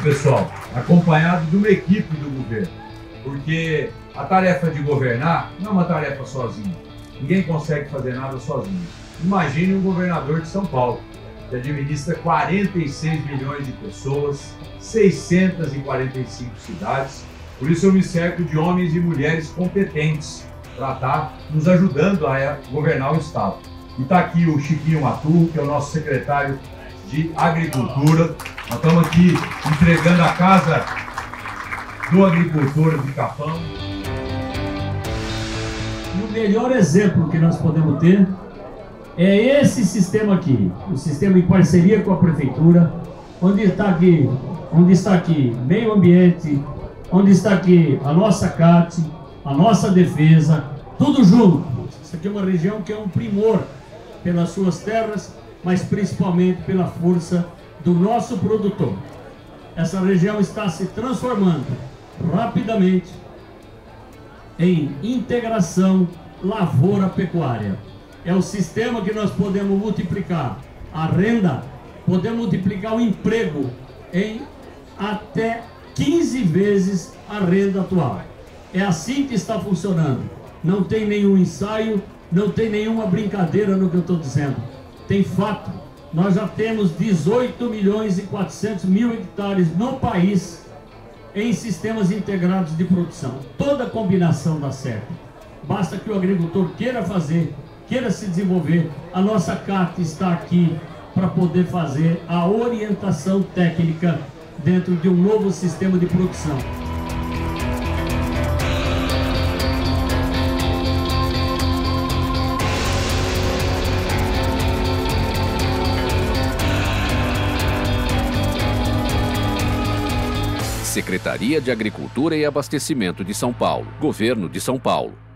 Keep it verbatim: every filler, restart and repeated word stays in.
pessoal, acompanhado de uma equipe do governo, porque a tarefa de governar não é uma tarefa sozinha. Ninguém consegue fazer nada sozinho. Imagine um governador de São Paulo, que administra quarenta e seis milhões de pessoas, seiscentas e quarenta e cinco cidades. Por isso eu me cerco de homens e mulheres competentes para estar nos ajudando a governar o Estado. E está aqui o Chiquinho Maturro, que é o nosso secretário de Agricultura. Nós estamos aqui entregando a casa do agricultor de Capão. E o melhor exemplo que nós podemos ter é esse sistema aqui, o sistema em parceria com a prefeitura, onde está aqui, onde está aqui meio ambiente, onde está aqui a nossa C A T, a nossa defesa, tudo junto. Isso aqui é uma região que é um primor pelas suas terras, mas principalmente pela força do nosso produtor. Essa região está se transformando rapidamente em integração lavoura-pecuária. É o sistema que nós podemos multiplicar a renda, podemos multiplicar o emprego em até quinze vezes a renda atual. É assim que está funcionando. Não tem nenhum ensaio, não tem nenhuma brincadeira no que eu estou dizendo. Tem fato. Nós já temos dezoito milhões e quatrocentos mil hectares no país em sistemas integrados de produção. Toda combinação dá certo. Basta que o agricultor queira fazer, queira se desenvolver. A nossa C A T está aqui para poder fazer a orientação técnica dentro de um novo sistema de produção. Secretaria de Agricultura e Abastecimento de São Paulo, Governo de São Paulo.